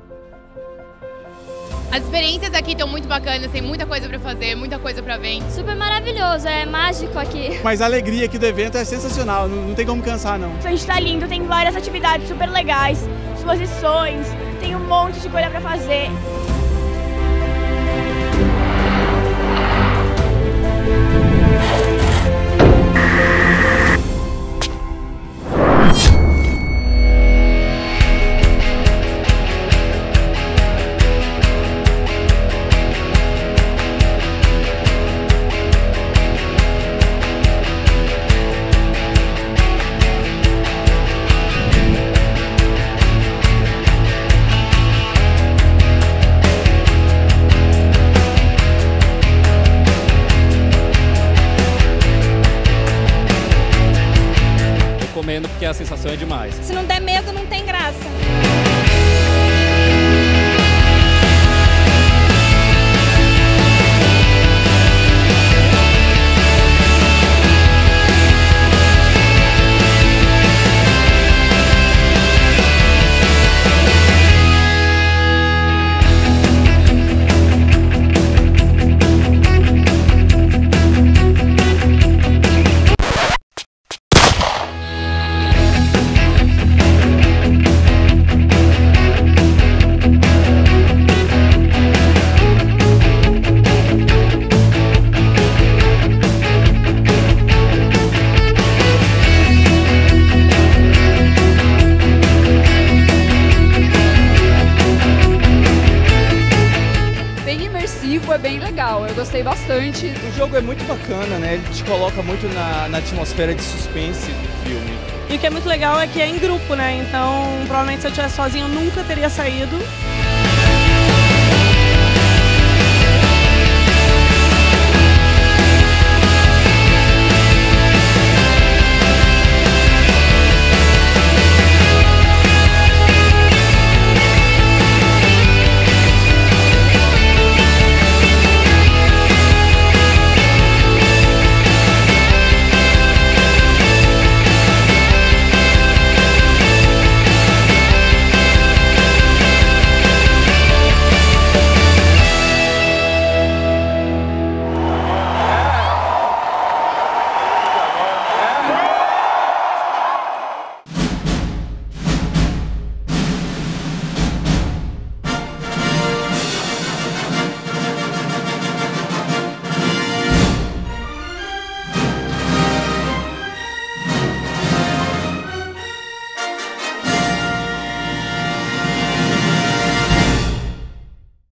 As experiências aqui estão muito bacanas, tem muita coisa pra fazer, muita coisa pra ver. Super maravilhoso, é mágico aqui. Mas a alegria aqui do evento é sensacional, não tem como cansar não. A gente tá lindo, tem várias atividades super legais, exposições, tem um monte de coisa pra fazer. Recomendo porque a sensação é demais. Se não der medo, não tem graça. É bem legal, eu gostei bastante. O jogo é muito bacana, né? Ele te coloca muito na atmosfera de suspense do filme. E o que é muito legal é que é em grupo, né? Então, provavelmente se eu estivesse sozinho eu nunca teria saído.